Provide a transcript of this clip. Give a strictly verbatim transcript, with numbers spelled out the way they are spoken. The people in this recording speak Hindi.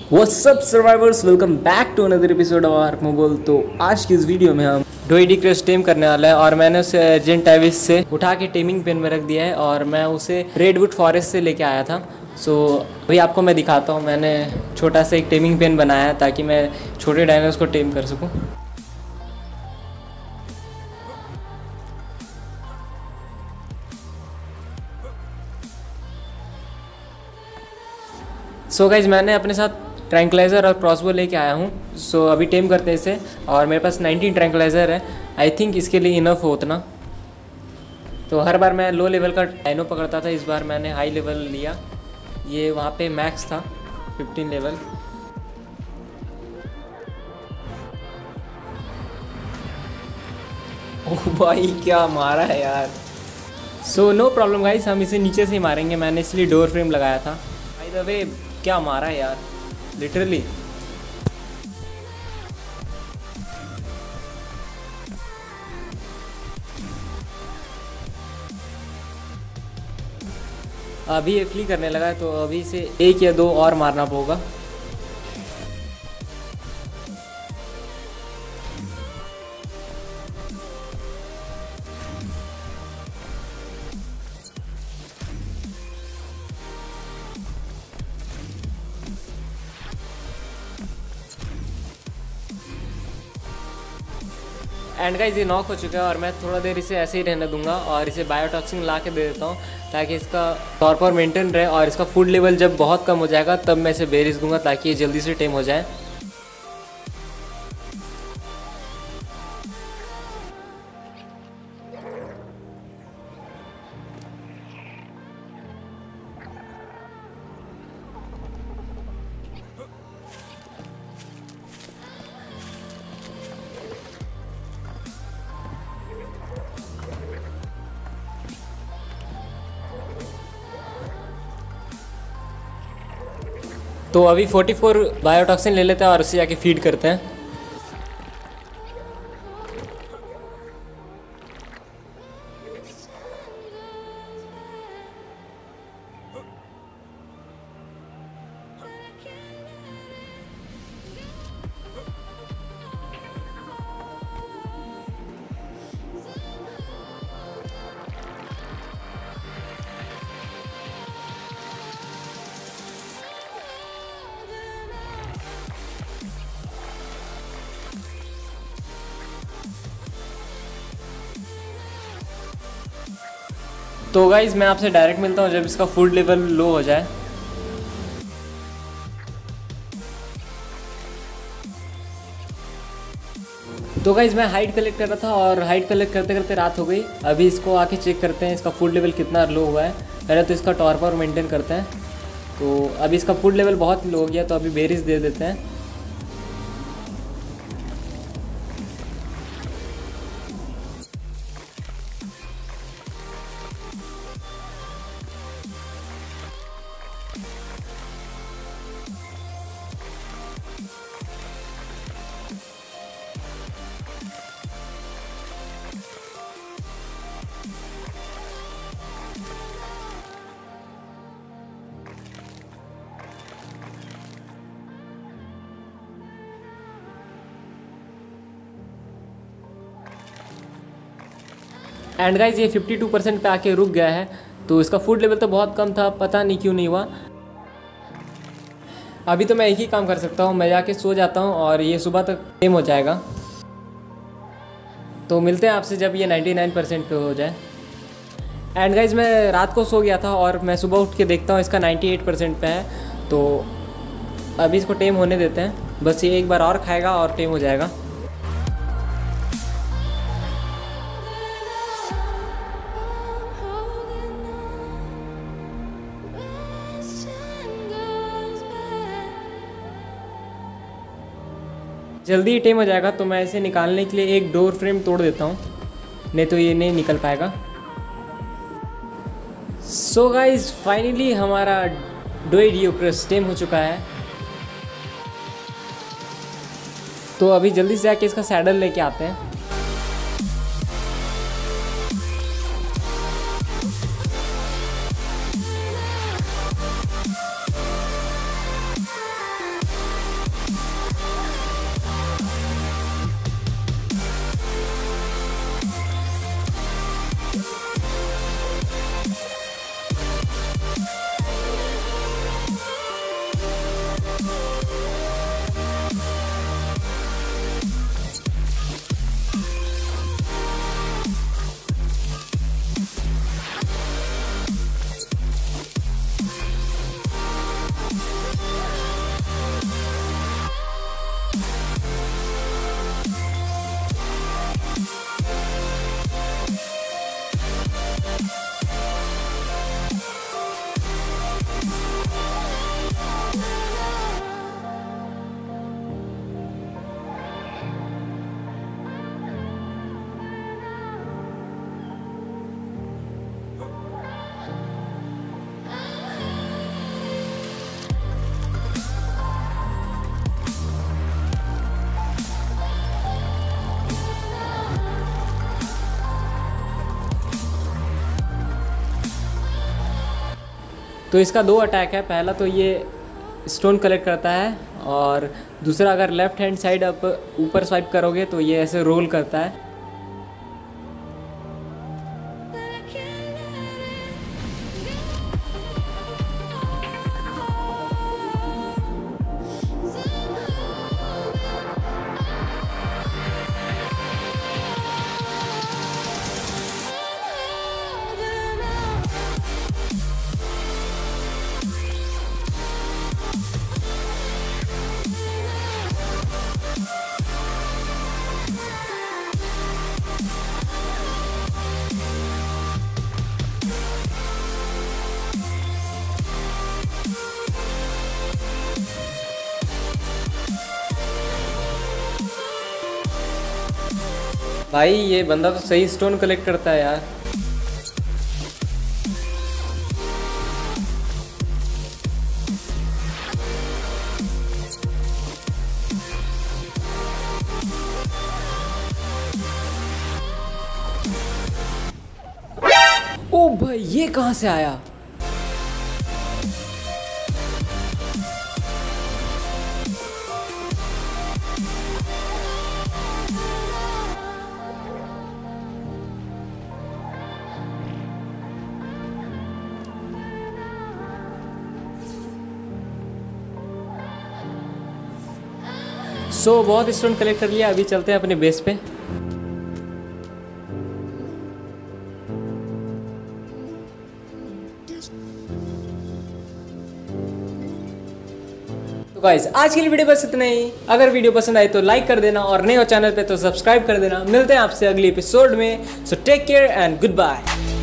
WhatsApp survivors, welcome back to another episode of Ark Mobile. तो आज की इस वीडियो में हम डोइडी क्रश टेम करने वाला है और मैंने उसे एजेंट टाइविस से उठा के टेमिंग पेन में रख दिया है और मैं उसे रेडवुड फॉरेस्ट से लेके आया था। सो so, अभी आपको मैं दिखाता हूँ। मैंने छोटा सा एक टेमिंग पेन बनाया है ताकि मैं छोटे डायनोस को टेम कर सकूँ। सो so गाइज, मैंने अपने साथ ट्रैंक्लाइज़र और क्रॉसबो लेके आया हूँ। सो so, अभी टेम करते हैं इसे और मेरे पास नाइनटीन ट्रैंक्लाइज़र है। आई थिंक इसके लिए इनफ हो उतना। तो हर बार मैं लो लेवल का डायनो पकड़ता था, इस बार मैंने हाई लेवल लिया। ये वहाँ पे मैक्स था फिफ्टीन लेवल। ओह भाई, क्या मारा है यार। सो नो प्रॉब्लम गाइस, हम इसे नीचे से ही मारेंगे। मैंने इसलिए डोर फ्रेम लगाया था। बाय द वे, क्या मारा है यार, लिटरली। अभी ये फ्ली करने लगा है तो अभी से एक या दो और मारना होगा। एंड गाइस, ये नॉक हो चुका है और मैं थोड़ा देर इसे ऐसे ही रहने दूंगा और इसे बायोटॉक्सिन ला के दे देता हूँ ताकि इसका टॉर्पर मेंटेन रहे। और इसका फूड लेवल जब बहुत कम हो जाएगा तब मैं इसे बेरिस दूंगा ताकि ये जल्दी से टेम हो जाए। तो अभी चौवालीस बायोटॉक्सिन ले लेते हैं और उसे जाके फीड करते हैं। तो गाइज, मैं आपसे डायरेक्ट मिलता हूँ जब इसका फूड लेवल लो हो जाए। तो गाइज, मैं हाइट कलेक्ट कर रहा था और हाइट कलेक्ट करते करते रात हो गई। अभी इसको आके चेक करते हैं इसका फूड लेवल कितना लो हुआ है। पहले तो इसका टॉर्पर मेंटेन करते हैं। तो अभी इसका फूड लेवल बहुत लो हो गया तो अभी बेरीज दे देते हैं। एंड गाइज, ये बावन परसेंट पे आके रुक गया है। तो इसका फूड लेवल तो बहुत कम था, पता नहीं क्यों नहीं हुआ। अभी तो मैं एक ही काम कर सकता हूँ, मैं जाके सो जाता हूँ और ये सुबह तक टेम हो जाएगा। तो मिलते हैं आपसे जब ये निन्यानवे परसेंट पे हो जाए। एंड गाइज, मैं रात को सो गया था और मैं सुबह उठ के देखता हूँ इसका अट्ठानवे परसेंट पे है। तो अभी इसको टेम होने देते हैं, बस ये एक बार और खाएगा और टेम हो जाएगा। जल्दी ही टेम हो जाएगा तो मैं इसे निकालने के लिए एक डोर फ्रेम तोड़ देता हूँ, नहीं तो ये नहीं निकल पाएगा। सो गाइज, फाइनली हमारा डोइडी क्रश टेम हो चुका है। तो अभी जल्दी से जाके इसका सैडल लेके आते हैं। तो इसका दो अटैक है, पहला तो ये स्टोन कलेक्ट करता है और दूसरा अगर लेफ्ट हैंड साइड आप ऊपर स्वाइप करोगे तो ये ऐसे रोल करता है। भाई ये बंदा तो सही स्टोन कलेक्ट करता है यार। ओ भाई ये कहाँ से आया? सो so, बहुत स्टोन कलेक्ट कर लिया, अभी चलते हैं अपने बेस पे। तो गाइस आज के लिए वीडियो बस इतना ही। अगर वीडियो पसंद आई तो लाइक कर देना और नए हो चैनल पे तो सब्सक्राइब कर देना। मिलते हैं आपसे अगले एपिसोड में। So take care and good bye.